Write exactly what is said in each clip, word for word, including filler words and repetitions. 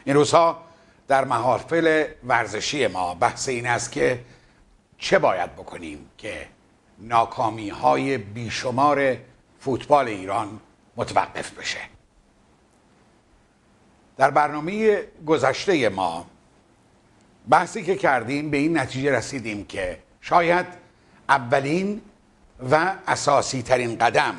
این روزها در محافل ورزشی ما بحث این است که چه باید بکنیم که ناکامی های بیشمار فوتبال ایران متوقف بشه. در برنامه گذشته ما بحثی که کردیم به این نتیجه رسیدیم که شاید اولین و اساسی ترین قدم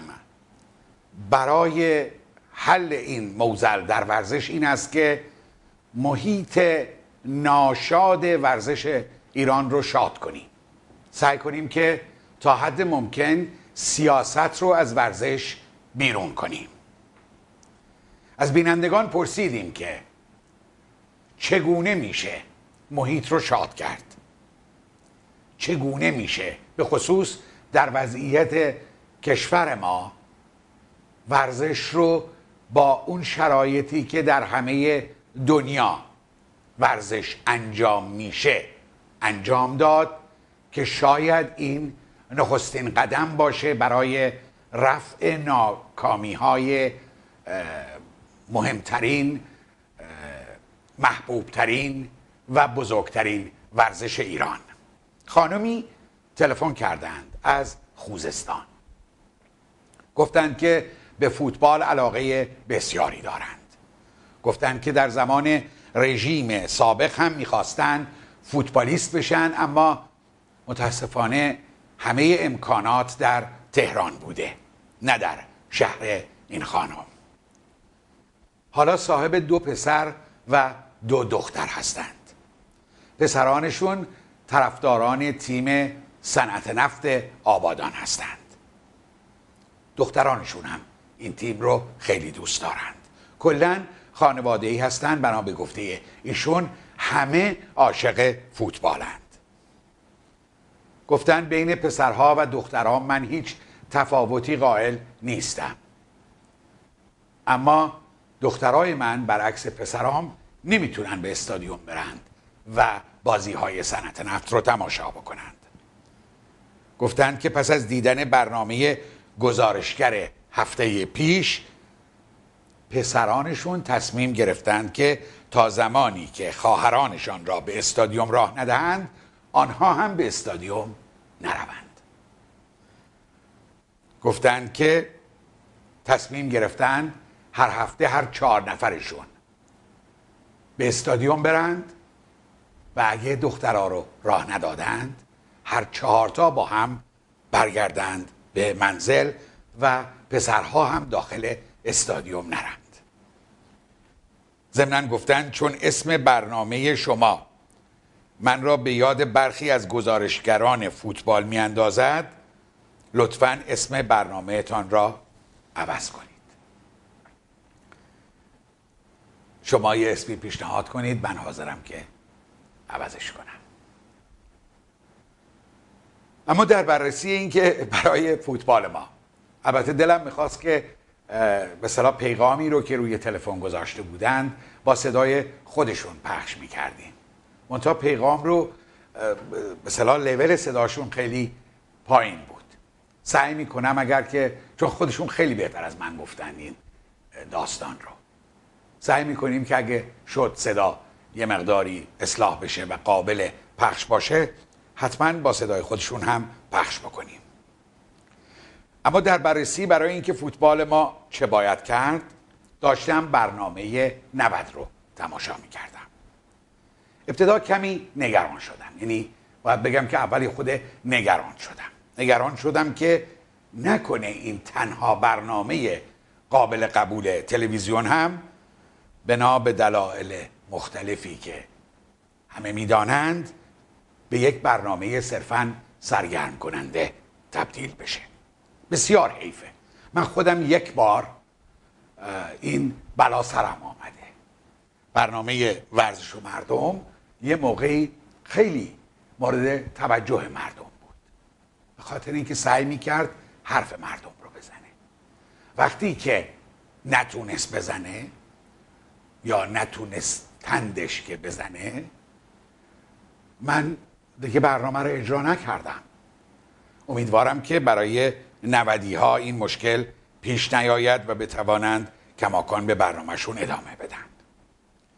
برای حل این معضل در ورزش این است که محیط ناشاد ورزش ایران رو شاد کنیم. سعی کنیم که تا حد ممکن سیاست رو از ورزش بیرون کنیم. از بینندگان پرسیدیم که چگونه میشه محیط رو شاد کرد؟ چگونه میشه به خصوص در وضعیت کشور ما ورزش رو با اون شرایطی که در همه دنیا ورزش انجام میشه انجام داد که شاید این نخستین قدم باشه برای رفع ناکامی های مهمترین، محبوبترین و بزرگترین ورزش ایران. خانمی تلفن کردند از خوزستان، گفتند که به فوتبال علاقه بسیاری دارند. گفتند که در زمان رژیم سابق هم میخواستند فوتبالیست بشن، اما متاسفانه همه امکانات در تهران بوده، نه در شهر این خانم. حالا صاحب دو پسر و دو دختر هستند. پسرانشون طرفداران تیم صنعت نفت آبادان هستند. دخترانشون هم این تیم رو خیلی دوست دارند. کلاً خانواده‌ای هستند بنا به گفته ایشون همه عاشق فوتبالند. گفتن بین پسرها و دخترها من هیچ تفاوتی قائل نیستم، اما دخترای من برعکس پسرام نمیتونن به استادیوم برند و بازی های صنعت نفت رو تماشا بکنند. گفتند که پس از دیدن برنامه گزارشگر هفته پیش پسرانشون تصمیم گرفتند که تا زمانی که خواهرانشان را به استادیوم راه ندهند آنها هم به استادیوم نروند. گفتند که تصمیم گرفتند هر هفته هر چهار نفرشون به استادیوم برند و اگه دخترها رو راه ندادند هر چهارتا با هم برگردند به منزل و پسرها هم داخل استادیوم نرند. ضمناً گفتند چون اسم برنامه شما من را به یاد برخی از گزارشگران فوتبال می اندازد، لطفاً اسم برنامه تان را عوض کنید. شما یه اسمی پیشنهاد کنید، من حاضرم که عوضش کنم. اما در بررسی این که برای فوتبال ما، البته دلم میخواست که به اصطلاح پیغامی رو که روی تلفن گذاشته بودند با صدای خودشون پخش میکردیم، منتها پیغام رو به اصطلاح لول صداشون خیلی پایین بود. سعی میکنم اگر که، چون خودشون خیلی بهتر از من گفتن این داستان رو، سعی میکنیم که اگه شد صدا یه مقداری اصلاح بشه و قابل پخش باشه حتما با صدای خودشون هم پخش بکنیم. اما در بررسی برای اینکه فوتبال ما چه باید کرد داشتم برنامه نود رو تماشا میکردم. ابتدا کمی نگران شدم، یعنی باید بگم که اولی خود نگران شدم نگران شدم که نکنه این تنها برنامه قابل قبول تلویزیون هم بنا به دلایل مختلفی که همه میدانند به یک برنامه صرفاً سرگرم کننده تبدیل بشه. بسیار حیفه. من خودم یک بار این بلا سرم آمده. برنامه ورزش و مردم یه موقعی خیلی مورد توجه مردم بود، به خاطر اینکه سعی میکرد حرف مردم رو بزنه. وقتی که نتونست بزنه یا نتونست تندش که بزنه، من دیگه برنامه رو اجرا نکردم. امیدوارم که برای نودی ها این مشکل پیش نیاید و بتوانند کماکان به برنامهشون ادامه بدن.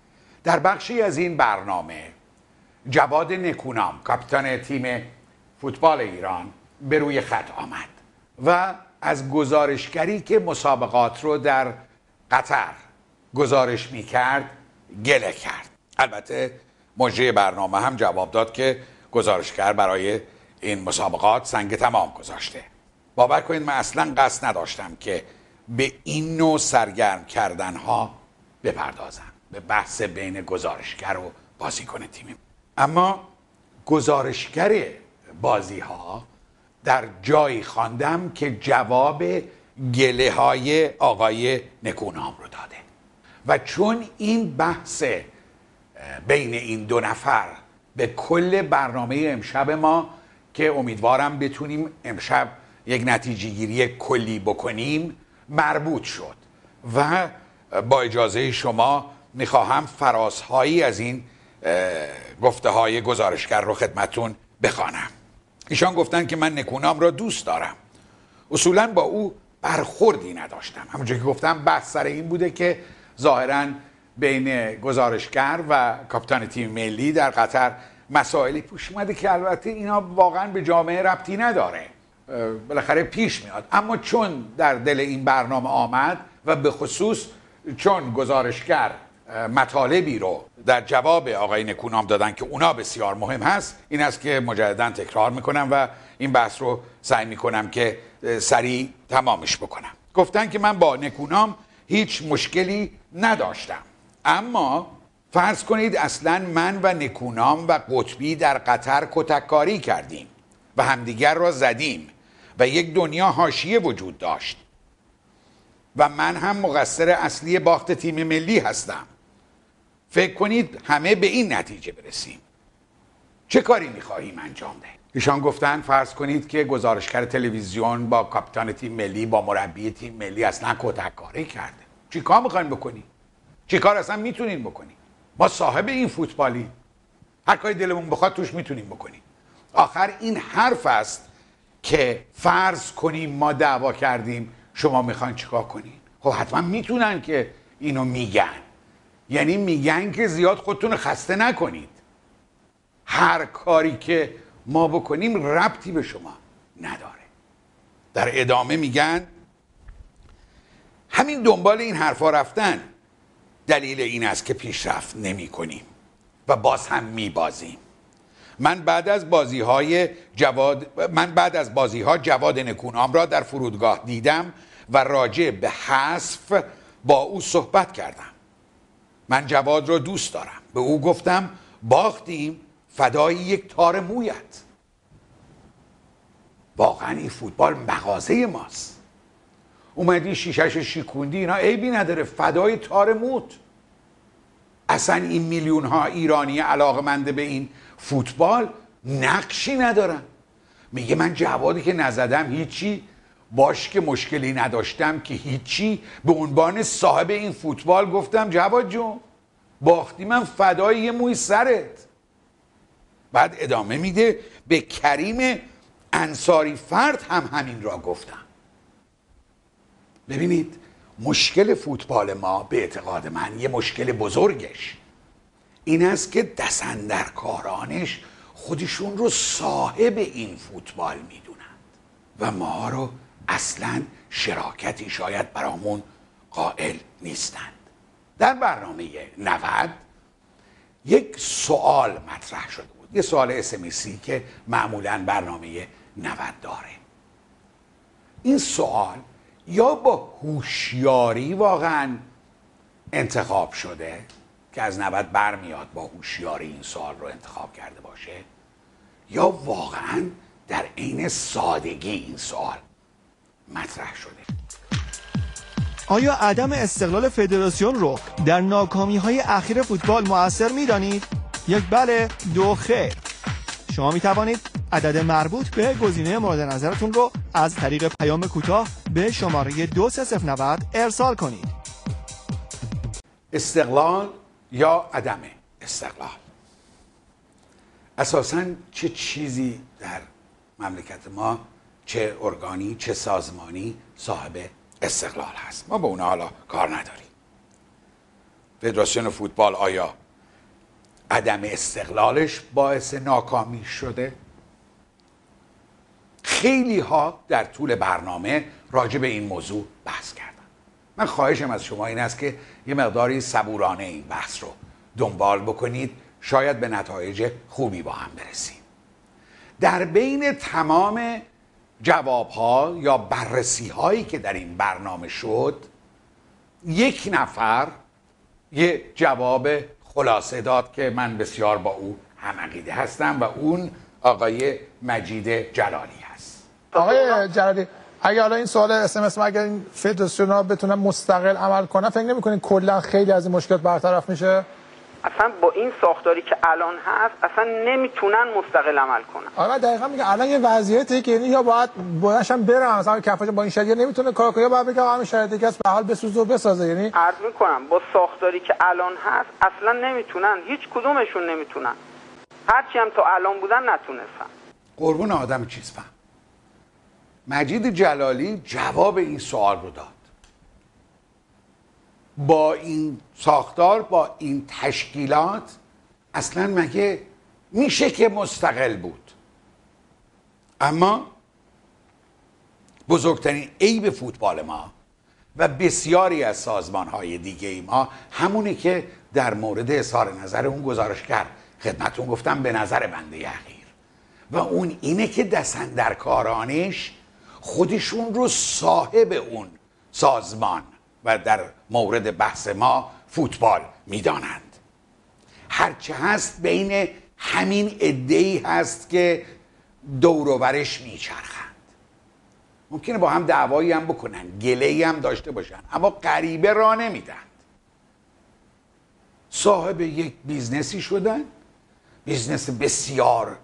در بخشی از این برنامه جواد نکونام کاپیتان تیم فوتبال ایران به روی خط آمد و از گزارشگری که مسابقات رو در قطر گزارش میکرد گله کرد. البته مجری برنامه هم جواب داد که گزارشگر برای این مسابقات سنگ تمام گذاشته. باور کنید من اصلا قصد نداشتم که به این نوع سرگرم کردن ها بپردازم، به بحث بین گزارشگر و بازیکن تیم. اما گزارشگر بازی ها در جایی خواندم که جواب گله های آقای نکونام رو داده و چون این بحث بین این دو نفر به کل برنامه امشب ما که امیدوارم بتونیم امشب یک نتیجه گیری کلی بکنیم مربوط شد و با اجازه شما میخواهم فرازهایی از این گفته های گزارشگر رو خدمتون بخوانم. ایشان گفتن که من نکونام را دوست دارم، اصولا با او برخوردی نداشتم. همونجور که گفتم بحث سر این بوده که ظاهراً بین گزارشگر و کاپیتان تیم ملی در قطر مسائلی پیش اومده که البته اینا واقعا به جامعه ربطی نداره، بالاخره پیش میاد. اما چون در دل این برنامه آمد و به خصوص چون گزارشگر مطالبی رو در جواب آقای نکونام دادن که اونا بسیار مهم هست، این است که مجددا تکرار میکنم و این بحث رو سعی میکنم که سریع تمامش بکنم. گفتن که من با نکونام هیچ مشکلی نداشتم، اما فرض کنید اصلا من و نکونام و قطبی در قطر کتککاری کردیم و همدیگر را زدیم و یک دنیا حاشیه وجود داشت و من هم مقصر اصلی باخت تیم ملی هستم. فکر کنید همه به این نتیجه برسیم، چه کاری میخواهیم انجام دهیم؟ ایشان گفتن فرض کنید که گزارشگر تلویزیون با کاپیتان تیم ملی، با مربی تیم ملی اصلا کتککاری کرده. چی کار میخواین بکنی؟ چی کار اصلا میتونین بکنی؟ ما صاحب این فوتبالی، هر کاری دلمون بخواد توش میتونیم بکنیم. آخر این حرف است که فرض کنیم ما دعوا کردیم، شما میخواین چیکار کنین؟ خب حتما میتونن که اینو میگن، یعنی میگن که زیاد خودتون خسته نکنید، هر کاری که ما بکنیم ربطی به شما نداره. در ادامه میگن همین دنبال این حرفا رفتن دلیل این است که پیشرفت نمی کنیم و باز هم می بازیم. من بعد از بازی های جواد من بعد از بازی ها جواد نکونام را در فرودگاه دیدم و راجع به حذف با او صحبت کردم. من جواد را دوست دارم. به او گفتم باختیم فدای یک تار مویت. واقعا این فوتبال مغازه ماست. اومدی شیشش شیکوندی، اینا عیبی نداره، فدای تار موت. اصلا این میلیون ها ایرانی علاقمنده به این فوتبال نقشی ندارن. میگه من جوادی که نزدم هیچی، باش که مشکلی نداشتم که هیچی، به عنوان صاحب این فوتبال گفتم جواد جون باختی من فدای یه موی سرت. بعد ادامه میده به کریم انصاری فرد هم همین را گفتم. ببینید مشکل فوتبال ما به اعتقاد من یه مشکل بزرگش این است که دست‌اندرکارانش خودشون رو صاحب این فوتبال میدونند و ما رو اصلا شراکتی شاید برامون قائل نیستند. در برنامه نود یک سوال مطرح شده بود، یه سوال اس ام اسی که معمولا برنامه نود داره. این سوال یا با هوشیاری واقعا انتخاب شده که از نود برمیاد با هوشیاری این سوال رو انتخاب کرده باشه، یا واقعا در عین سادگی این سوال مطرح شده. آیا عدم استقلال فدراسیون رو در ناکامی‌های اخیر فوتبال مؤثر می‌دانید؟ یک بله، دو خیر. شما می‌توانید عدد مربوط به گزینه مورد نظرتون رو از طریق پیام کوتاه به شماره دو سه صفر نود ارسال کنید. استقلال یا عدم استقلال، اساساً چه چیزی در مملکت ما، چه ارگانی چه سازمانی صاحب استقلال هست؟ ما به اونا حالا کار نداریم. فدراسیون فوتبال آیا عدم استقلالش باعث ناکامی شده؟ خیلی ها در طول برنامه راجع به این موضوع بحث کردن. من خواهشم از شما این است که یه مقداری صبورانه این بحث رو دنبال بکنید، شاید به نتایج خوبی با هم برسیم. در بین تمام جوابها یا بررسی هایی که در این برنامه شد، یک نفر یه جواب خلاصه داد که من بسیار با او هم عقیده هستم و اون آقای مجید جلالی هست. آقای جلالی، اگه حالا این سوال اس ام اس اگر این فدراسیون ها بتونن مستقل عمل کنن، فکر نمی‌کنین کلا خیلی از این مشکلات برطرف میشه؟ اصلا با این ساختاری که الان هست اصلا نمیتونن مستقل عمل کنن. آره دقیقاً میگه الان یه وضعیتی که یعنی یا باید بلندشن برن، مثلا کفاش با این شرایط نمیتونه کار کنه، باید بگه همین شرایطی که به حال بسوزه و بسازه. یعنی عرض میکنم با ساختاری که الان هست اصلا نمیتونن، هیچ کدومشون نمیتونن، هرچی هم تا الان بودن نتونستن. قربون آدم چیز فهم. مجید جلالی جواب این سوال رو داد. با این ساختار، با این تشکیلات اصلا مگه میشه که مستقل بود؟ اما بزرگترین عیب فوتبال ما و بسیاری از سازمان‌های دیگه ما همونه که در مورد اظهار نظر اون گزارشگر خدمتون گفتم به نظر بنده اخیر، و اون اینه که دست‌اندرکارانش خودشون رو صاحب اون سازمان و در مورد بحث ما فوتبال میدانند. هرچه هست بین همین عده‌ای هست که دور و برش میچرخند. ممکنه با هم دعوایی هم بکنن، گله‌ای هم داشته باشن، اما غریبه را نمیدن. صاحب یک بیزنسی شدن، بیزنس بسیار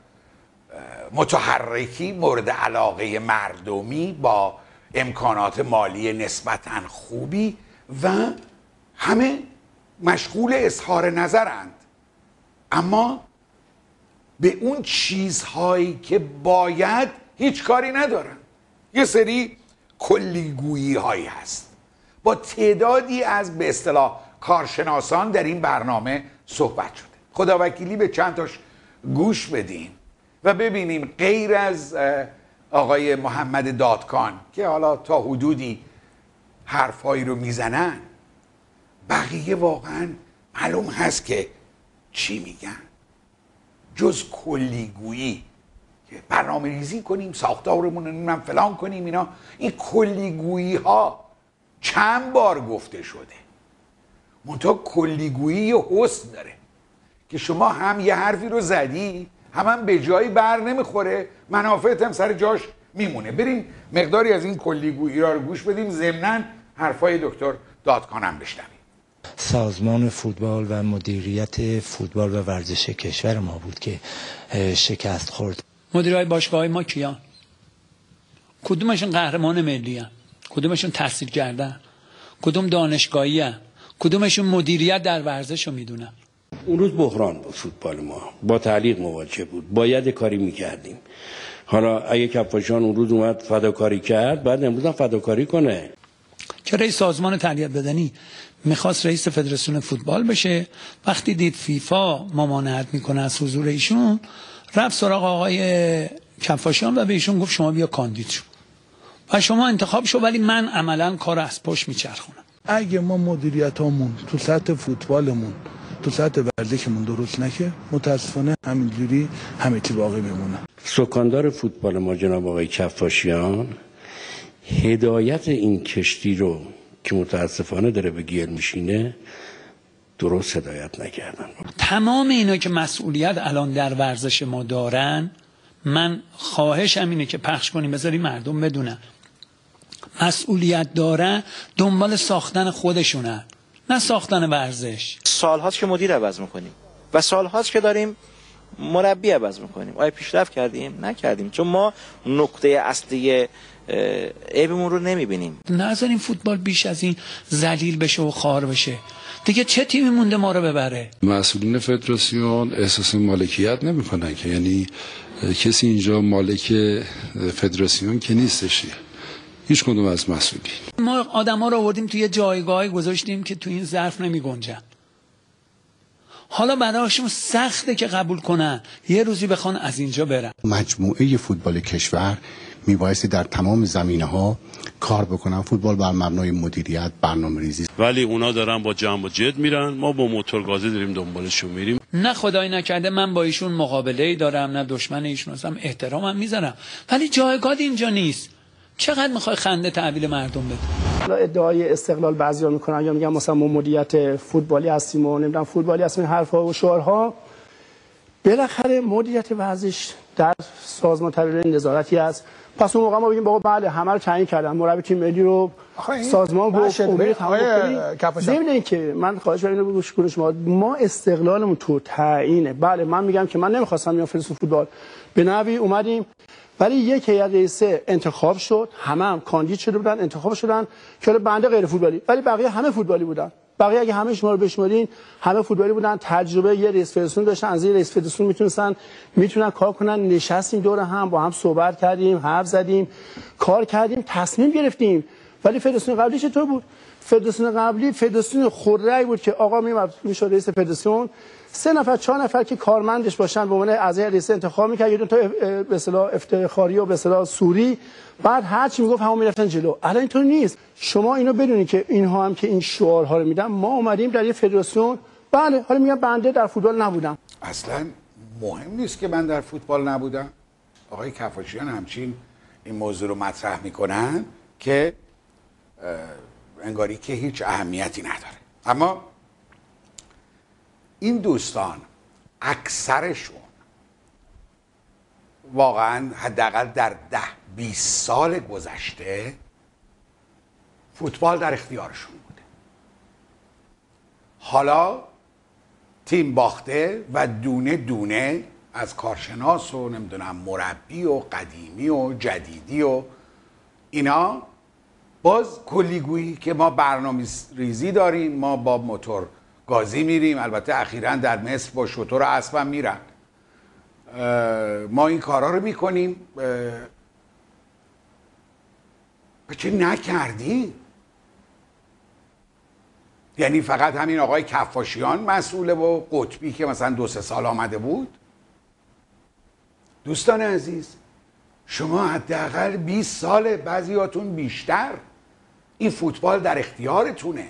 متحرکی، مورد علاقه مردمی، با امکانات مالی نسبتاً خوبی، و همه مشغول اظهار نظرند، اما به اون چیزهایی که باید هیچ کاری ندارن. یه سری کلیگویی هایی هست. با تعدادی از به اصطلاح کارشناسان در این برنامه صحبت شده. خداوکیلی به چند تاش گوش بدیم و ببینیم غیر از آقای محمد دادکان که حالا تا حدودی حرفایی رو میزنن، بقیه واقعا معلوم هست که چی میگن. جز کلیگویی که برنامه ریزی کنیم، ساختارمون رو نمیدونم فلان کنیم، اینا این کلیگویی ها چند بار گفته شده. منتها کلیگویی حسن داره که شما هم یه حرفی رو زدی، هم, هم به جایی بر نمیخوره، منافعت هم سر جاش میمونه. بریم مقداری از این کلیگویی را رو گوش بدیم، ضمناً حرفای دکتر دادکانم بشنویم. سازمان فوتبال و مدیریت فوتبال و ورزش کشور ما بود که شکست خورد. مدیرای باشگاه‌های ما کیان؟ کدومشون قهرمان ملی هستن؟ کدومشون تحصیل کردن؟ کدوم دانشگاهی هستن؟ کدومشون مدیریت در ورزش رو میدونن؟ اون روز بحران بود فوتبال ما، با تعلیق مواجه بود، باید کاری میکردیم. حالا اگه کفاشان اون روز اومد فداکاری کرد، بعد امروز هم فداکاری کنه. که رئیس سازمان تربیت بدنی میخواست رئیس فدراسیون فوتبال بشه، وقتی دید فیفا ممانعت میکنه از حضور ایشون، رفت سراغ آقای کفاشان و به ایشون گفت شما بیا کاندید شو و شما انتخاب شو، ولی من عملا کار از پشت میچرخونم. اگه ما مدیریتامون تو سطح فوتبالمون، تو سطح ورزشمون درست نشه، متاسفانه همینجوری همه چی باقی میمونه. سکاندار فوتبال ما جناب آقای کفاشیان هدایت این کشتی رو که متاسفانه داره به گیر میشینه درست هدایت نکردن. تمام اینا که مسئولیت الان در ورزش ما دارن، من خواهشم اینه که پخش کنیم بذاری مردم بدونن مسئولیت دارن، دنبال ساختن خودشونن، نه ساختن ورزش. سالهاست که مدیر عوض میکنیم و سالهاست که داریم مربی عوض میکنیم. آیا پیشرفت کردیم؟ نکردیم، چون ما نقطه اصلی عیبمون رو نمیبینیم. نذاریم فوتبال بیش از این ذلیل بشه و خوار بشه. دیگه چه تیمی مونده ما رو ببره؟ مسئولین فدراسیون احساس مالکیت نمیکنن که، یعنی کسی اینجا مالک فدراسیون که نیستش، هیچ کدوم از مسئولین. ما آدما رو آوردیم توی جایگاهی گذاشتیم که تو این ظرف نمی گنجن. حالا براشون سخته که قبول کنن یه روزی بخوان از اینجا برن. مجموعه فوتبال کشور میبایستی در تمام زمینه‌ها کار بکنن، فوتبال بر مبنای مدیریت، برنامه‌ریزی. ولی اونا دارن با جنب و جد میرن، ما با موتور گازی داریم دنبالشون میریم. نه خدای نکرده من با ایشون مقابله‌ای دارم، نه دشمن ایشون هستم، احترامم میذارم، ولی جایگاه اینجا نیست. چقدر میخوای خنده تحویل مردم بده؟ حالا ادعای استقلال بعضیا میکنن یا میگن مثلا ما مدیریت فوتبالی هستیم و نمیدونم فوتبالی هستیم، حرفا و شعارها. بالاخره مدیریت ورزش در سازمان تربیت نظارتی است. پس اون موقع ما بگیم بابا بله همه رو تعیین کردن، مربی تیم ملی رو سازمان گفت امید تمام کنید. ضمن اینکه من خواهش می‌کنم گوش کنید شما، ما استقلالمون تو تعیینه. بله من میگم که من نمیخواستم بیام فدراسیون فوتبال، به نحوی اومدیم ولی یک هیئت رئیسه انتخاب شد، همه هم کاندید شده بودن، انتخاب شدن که بنده غیر فوتبالی ولی بقیه همه فوتبالی بودن. بقیه اگه همه شما رو بشمارین همه فوتبالی بودن، تجربه یه رئیس فدراسیون داشتن، از این رئیس فدراسیون میتونستن میتونن کار کنن. نشستیم دور هم با هم صحبت کردیم، حرف زدیم، کار کردیم، تصمیم گرفتیم. ولی فدراسیون قبلی چطور بود؟ فدراسیون قبلی فدراسیون خودرأی بود که آقا میومد میشد رئیس فدراسیون، سه نفر چهار نفر که کارمندش باشن به عنوان اعضای رئیس انتخاب میکرد، یه دو تا به اصطلاح افتخاری و به اصطلاح سوری، بعد هر چی میگفت همون میرفتن جلو. الان اینطور نیست. شما اینو بدونید که اینها هم که این شعارها رو میدن، ما اومدیم در یه فدراسیون. بله حالا میگم بنده در فوتبال نبودم. اصلا مهم نیست که من در فوتبال نبودم. آقای کفاشیان همچین این موضوع رو مطرح میکنن که انگاری که هیچ اهمیتی نداره. اما این دوستان اکثرشون واقعا حداقل در ده بیست سال گذشته فوتبال در اختیارشون بوده. حالا تیم باخته و دونه دونه از کارشناس و نمیدونم مربی و قدیمی و جدیدی و اینا باز کلیگویی که ما برنامه ریزی داریم، ما با موتور گازی میریم، البته اخیراً در مصر با شتر و اسب هم میرن، ما این کارا رو میکنیم. چه نکردی؟ یعنی فقط همین آقای کفاشیان مسئوله و قطبی که مثلا دو سه سال آمده بود؟ دوستان عزیز شما حداقل بیست ساله، بعضیاتون بیشتر، این فوتبال در اختیارتونه.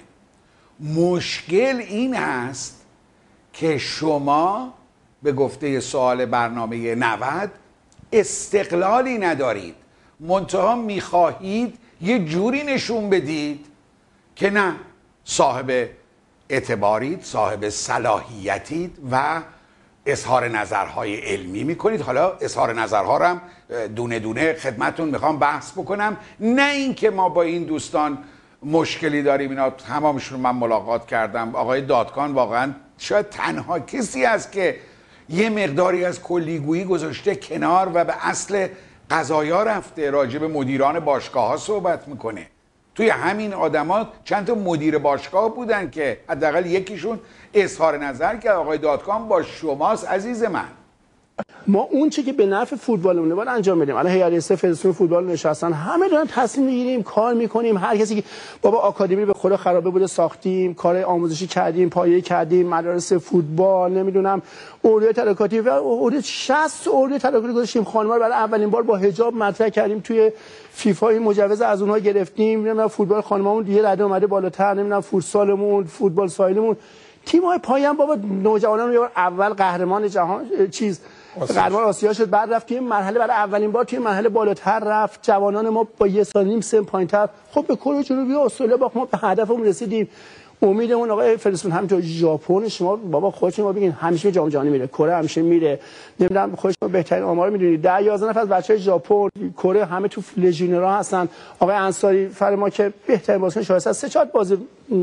مشکل این هست که شما به گفته سوال برنامه نود استقلالی ندارید، منتها میخواهید یه جوری نشون بدید که نه صاحب اعتبارید، صاحب صلاحیتید و اظهار نظرهای علمی میکنید. حالا اظهار نظرها رو هم دونه دونه خدمتون میخوام بحث بکنم، نه اینکه ما با این دوستان مشکلی داریم. اینا تمامشون من ملاقات کردم. آقای دادکان واقعا شاید تنها کسی است که یه مقداری از کلیگویی گذاشته کنار و به اصل قضایا رفته، راجع به مدیران باشگاه ها صحبت میکنه. توی همین آدما چند تا مدیر باشگاه بودن که حداقل یکیشون اظهار نظر کرد. آقای دادکان با شماست عزیز من. ما اون چیزی که به نفع فوتبالمون باید انجام بدیم. الان هیئت رئیسه فدراسیون فوتبال نشستن، همه دارن تصمیم میگیریم، کار میکنیم. هر کسی که بابا آکادمی به خدا خرابه بوده ساختیم، کار آموزشی کردیم، پایه‌ای کردیم، مدارس فوتبال، نمیدونم اردوی ترکاتی و اردوی شصت اردوی ترکاتی گذاشتیم. خانم‌ها رو برای اولین بار با حجاب مطرح کردیم توی فیفا، این مجوز از اونها گرفتیم. نمیدونم فوتبال خانم‌هامون دیگه رده اومده بالاتر، نمیدونم فوتسالمون، فوتبال سایلمون، تیم‌های پایه‌ای هم بابا نوجوانان رو اول قهرمان جهان چیز قهرمان آسیا شد، بعد رفت توی مرحله برای اولین بار توی مرحله بالاتر رفت. جوانان ما با یه سال نیم سن پایین‌تر خب به کره جنوبی استرالیا باخت، ما به هدفمون رسیدیم. امیدمون آقای فدراسیون همینطور ژاپن، شما بابا خودتون ما بگین همیشه جام جهانی میره، کره همیشه میره، نمیدونم خودتون بهترین آمار میدونید ده یازده نفر از بچهای ژاپن کره همه تو لژیونرها هستن. آقای انصاری فر ما که بهترین بازیکن شایسته سه چهار بازی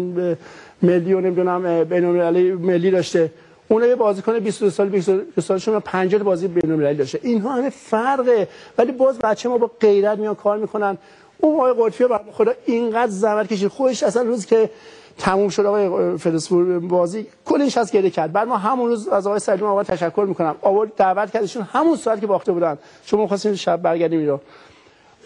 ملی و نمیدونم بین‌المللی ملی داشته، اون یه بازیکن بیست و دو سال بیست و دو سالشون پنجاه بازی بین‌المللی داشته. اینها همه فرقه، ولی باز بچه ما با غیرت میان کار میکنن. اون آقای قطبی برای خدا اینقدر زحمت کشید، خودش اصلا روز که تموم شد آقای فدراسیون بازی کلش از گریه کرد. بعد ما همون روز از آقای سعیدی آقا تشکر میکنم، آورد دعوت کردشون همون ساعت که باخته بودن، شما خواستین شب برگردیم ایران.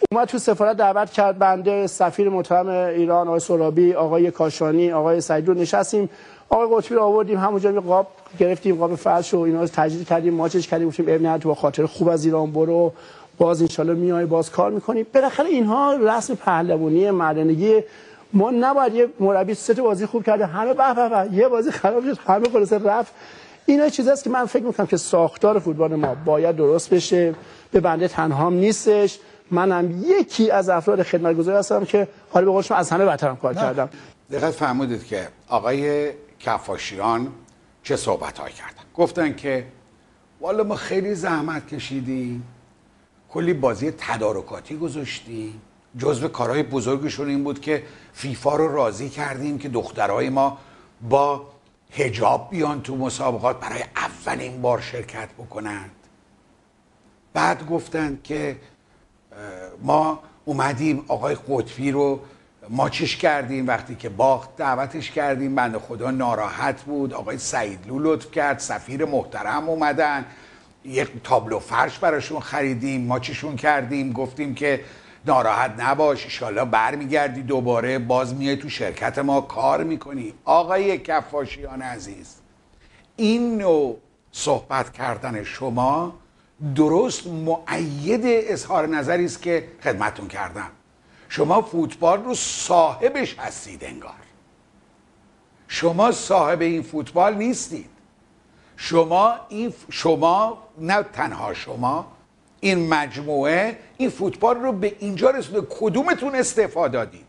اومد تو سفارت دعوت کرد، بنده سفیر محترم ایران آقای سرابی، آقای کاشانی، آقای سعید رو نشستیم، آقای قطبی رو آوردیم، همونجا قاب گرفتیم، قاب فرش و اینا رو تجدید کردیم، ماچش کردیم، گفتیم ابن ندی با خاطر خوب از ایران برو، باز ان شاءالله میای باز کار میکنی. بالاخره اینها رسم پهلوانی مردانگی. ما نباید یه مربی سه تا بازی خوب کرده همه به به به، یه بازی خراب شد همه خلاص رفت. اینا چیزاست که من فکر میکنم که ساختار فوتبال ما باید درست بشه. به بنده تنهام نیستش، منم یکی از افراد خدمتگزار هستم که حالا به قول شما از همه بهترم کار کردم. دقت فرمودید که آقای کفاشیان چه صحبت‌هایی کردن. گفتن که والا ما خیلی زحمت کشیدیم، کلی بازی تدارکاتی گذاشتیم، جزو کارهای بزرگشون این بود که فیفا رو راضی کردیم که دخترای ما با حجاب بیان تو مسابقات برای اولین بار شرکت بکنند. بعد گفتن که ما اومدیم آقای قطبی رو ماچش کردیم، وقتی که باخت دعوتش کردیم، بنده خدا ناراحت بود، آقای سعیدلو لطف کرد، سفیر محترم اومدن، یک تابلو فرش براشون خریدیم، ماچشون کردیم، گفتیم که ناراحت نباش انشالله برمیگردی دوباره باز میای تو شرکت ما کار میکنی. آقای کفاشیان عزیز، این نوع صحبت کردن شما درست مؤید اظهار نظری است که خدمتتون کردم. شما فوتبال رو صاحبش هستید انگار. شما صاحب این فوتبال نیستید. شما این شما نه تنها شما، این مجموعه این فوتبال رو به اینجا رسونده. کدومتون استفاده دادید؟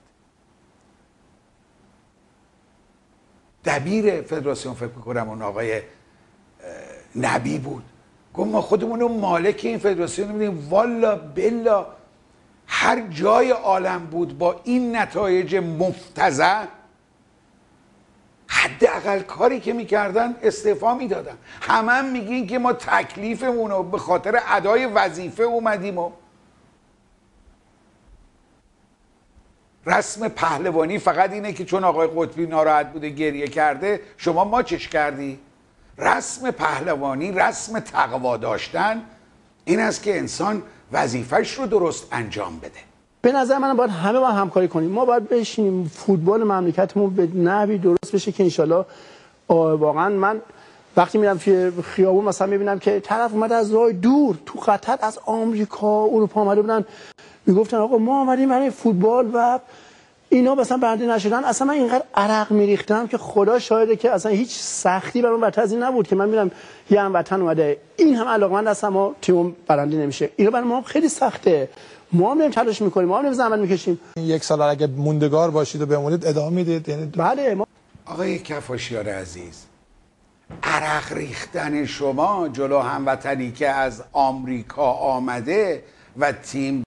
دبیر فدراسیون فکر می‌کنم اون آقای نبی بود، گفت ما خودمون رو مالک این فدراسیون می‌دونیم. والا بلا هر جای عالم بود با این نتایج مفتضح حداقل کاری که میکردن استعفا میدادن. همه هم میگین که ما تکلیفمون رو به خاطر ادای وظیفه اومدیم و رسم پهلوانی فقط اینه که چون آقای قطبی ناراحت بوده گریه کرده شما ماچش کردی. رسم پهلوانی، رسم تقوا داشتن این است که انسان وظیفهش رو درست انجام بده. به نظر من باید همه با همکاری کنیم. ما باید بشینیم فوتبال مملکتمون به نحوی درست بشه که انشالله واقعا من وقتی میرم توی خیابون مثلا میبینم که طرف اومده از راه دور تو قطر از آمریکا اروپا اومده بودن میگفتن آقا ما اومدیم برای فوتبال و اینا مثلا برنده نشدن. اصلا من اینقدر عرق میریختم که خدا شاهده که اصلا هیچ سختی برام بدتر از این نبود که من میرم یه هموطن اومده این هم علاقمند هستم ما تیم برنده نمیشه. اینا برای ما خیلی سخته. ما هم تلاش میکنیم، ما هم زحمت میکشیم. یک سال اگه موندگار باشید و بمونید ادامه میدید یعنی بله. ما... آقای کفاشیان عزیز، عرق ریختن شما جلو هموطنی که از آمریکا آمده و تیم